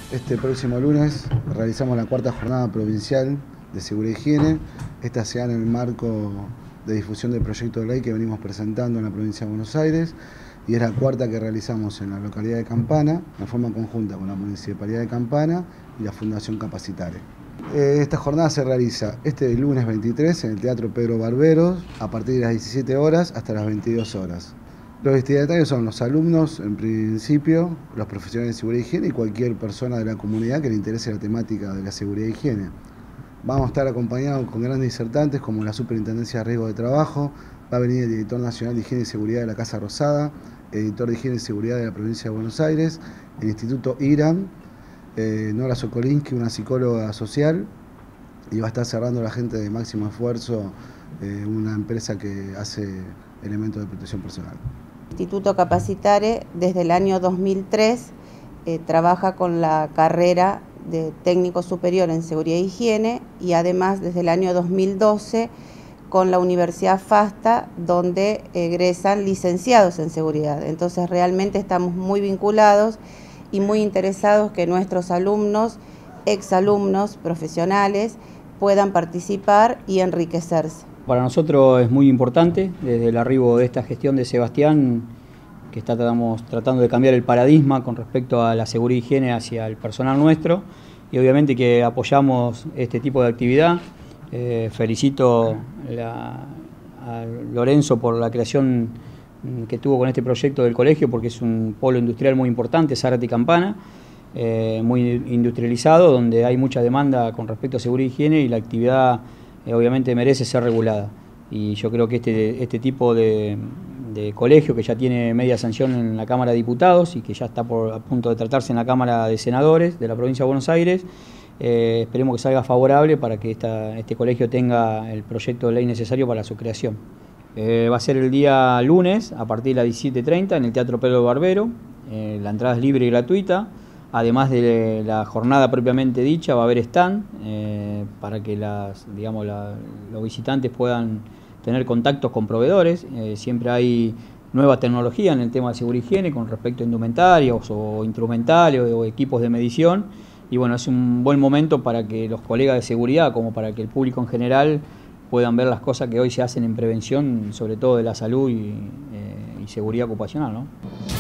Este próximo lunes realizamos la cuarta jornada provincial de seguridad y higiene. Esta se da en el marco de difusión del proyecto de ley que venimos presentando en la provincia de Buenos Aires y es la cuarta que realizamos en la localidad de Campana, en forma conjunta con la Municipalidad de Campana y la Fundación Capacitare. Esta jornada se realiza este lunes 23 en el Teatro Pedro Barberos a partir de las 17 horas hasta las 22 horas. Los destinatarios son los alumnos, en principio, los profesionales de seguridad y higiene y cualquier persona de la comunidad que le interese la temática de la seguridad y higiene. Vamos a estar acompañados con grandes disertantes como la Superintendencia de Riesgo de Trabajo, va a venir el Director Nacional de Higiene y Seguridad de la Casa Rosada, el Editor de Higiene y Seguridad de la Provincia de Buenos Aires, el Instituto IRAM, Nora Sokolinsky, una psicóloga social, y va a estar cerrando la gente de Máximo Esfuerzo, una empresa que hace elementos de protección personal. Instituto Capacitare desde el año 2003 trabaja con la carrera de técnico superior en seguridad e higiene y además desde el año 2012 con la Universidad FASTA, donde egresan licenciados en seguridad. Entonces realmente estamos muy vinculados y muy interesados que nuestros alumnos, exalumnos, profesionales puedan participar y enriquecerse. Para nosotros es muy importante, desde el arribo de esta gestión de Sebastián, que estamos tratando de cambiar el paradigma con respecto a la seguridad y higiene hacia el personal nuestro, y obviamente que apoyamos este tipo de actividad. Felicito a Lorenzo por la creación que tuvo con este proyecto del colegio, porque es un polo industrial muy importante, Zárate y Campana, muy industrializado, donde hay mucha demanda con respecto a seguridad y higiene y la actividad obviamente merece ser regulada. Y yo creo que este tipo de colegio, que ya tiene media sanción en la Cámara de Diputados y que ya está a punto de tratarse en la Cámara de Senadores de la Provincia de Buenos Aires, esperemos que salga favorable para que este colegio tenga el proyecto de ley necesario para su creación. Va a ser el día lunes a partir de las 17:30 en el Teatro Pedro Barbero. La entrada es libre y gratuita. Además de la jornada propiamente dicha, va a haber stand para que los visitantes puedan tener contactos con proveedores. Siempre hay nueva tecnología en el tema de seguridad y higiene con respecto a indumentarios o instrumentales o equipos de medición. Y bueno, es un buen momento para que los colegas de seguridad, como para que el público en general, puedan ver las cosas que hoy se hacen en prevención, sobre todo de la salud y seguridad ocupacional, ¿no?